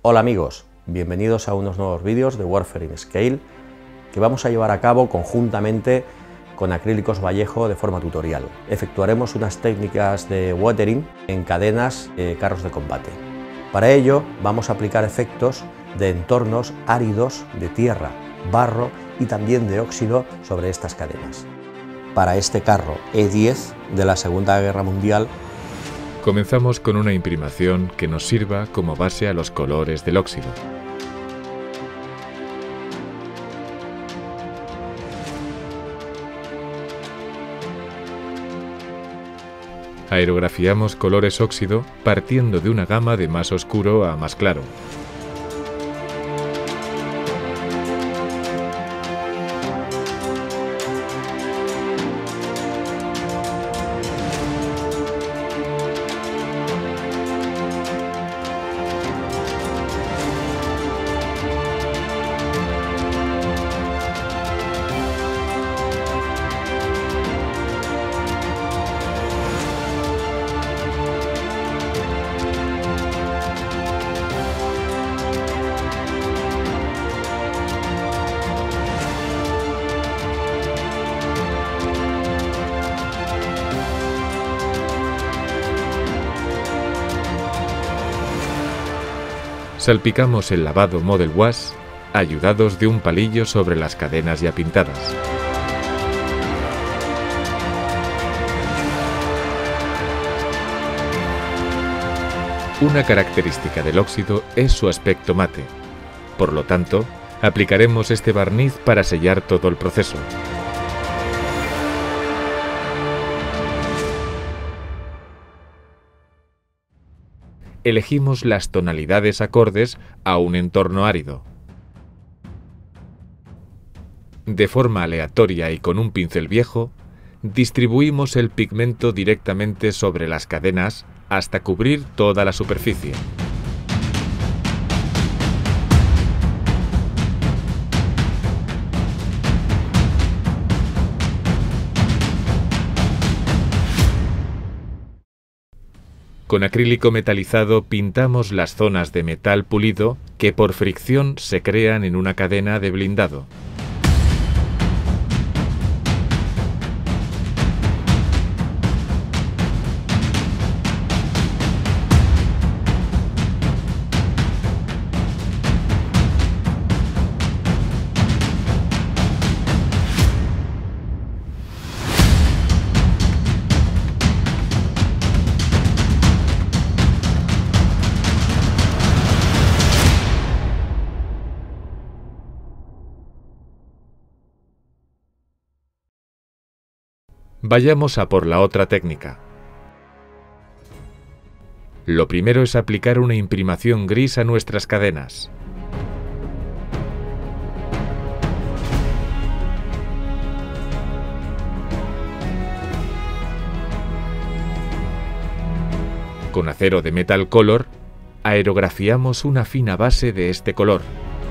Hola amigos, bienvenidos a unos nuevos vídeos de Warfare in Scale que vamos a llevar a cabo conjuntamente con Acrílicos Vallejo de forma tutorial. Efectuaremos unas técnicas de weathering en cadenas de carros de combate. Para ello vamos a aplicar efectos de entornos áridos de tierra, barro y también de óxido sobre estas cadenas. Para este carro E10 de la Segunda Guerra Mundial, comenzamos con una imprimación que nos sirva como base a los colores del óxido. Aerografiamos colores óxido partiendo de una gama de más oscuro a más claro. Salpicamos el lavado Model Wash, ayudados de un palillo sobre las cadenas ya pintadas. Una característica del óxido es su aspecto mate. Por lo tanto, aplicaremos este barniz para sellar todo el proceso. Elegimos las tonalidades acordes a un entorno árido. De forma aleatoria y con un pincel viejo, distribuimos el pigmento directamente sobre las cadenas hasta cubrir toda la superficie. Con acrílico metalizado pintamos las zonas de metal pulido que por fricción se crean en una cadena de blindado. Vayamos a por la otra técnica. Lo primero es aplicar una imprimación gris a nuestras cadenas. Con acero de Metal Color, aerografiamos una fina base de este color.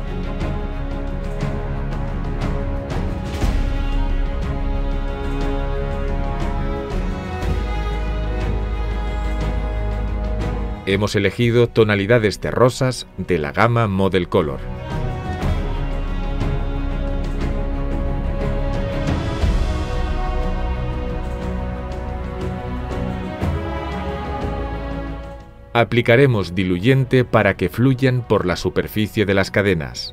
Hemos elegido tonalidades terrosas de la gama Model Color. Aplicaremos diluyente para que fluyan por la superficie de las cadenas.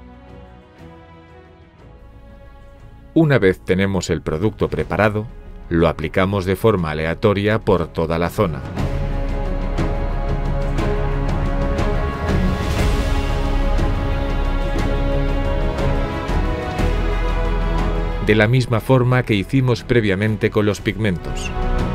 Una vez tenemos el producto preparado, lo aplicamos de forma aleatoria por toda la zona. De la misma forma que hicimos previamente con los pigmentos.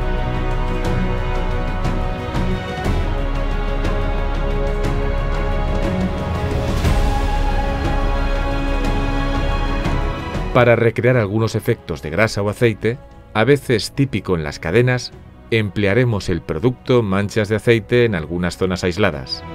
Para recrear algunos efectos de grasa o aceite, a veces típico en las cadenas, emplearemos el producto manchas de aceite en algunas zonas aisladas.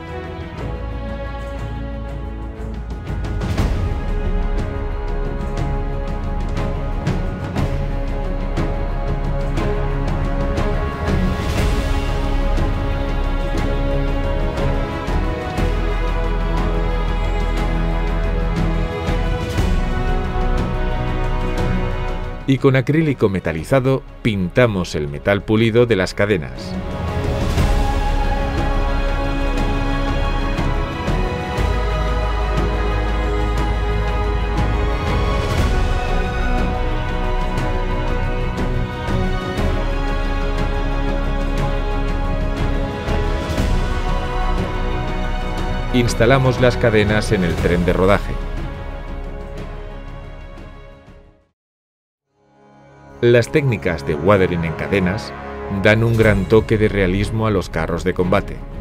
y con acrílico metalizado pintamos el metal pulido de las cadenas. Instalamos las cadenas en el tren de rodaje. Las técnicas de weathering en cadenas dan un gran toque de realismo a los carros de combate.